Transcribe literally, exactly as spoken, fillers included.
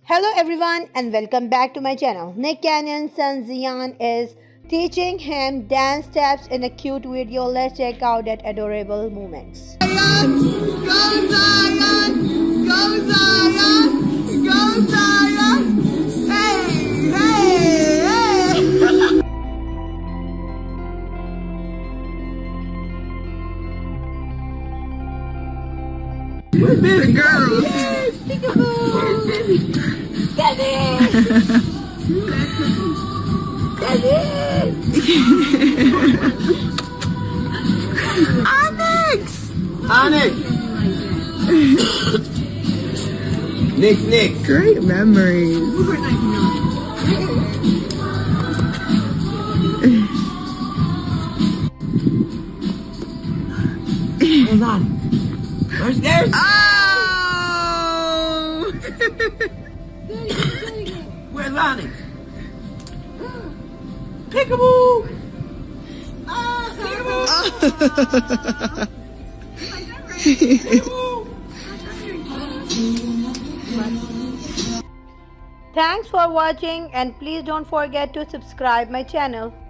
Hello everyone and welcome back to my channel. Nick Cannon's son Zion is teaching him dance steps in a cute video. Let's check out that adorable moments. Zion, go Zion, go Zion, go Zion, hey, hey, hey. The girls. Onyx! Onyx! Nick, Nick. Great memories. Hold on. Where's there? Oh! Where's Onyx? Peekaboo! Thanks for watching and please don't forget to subscribe my channel.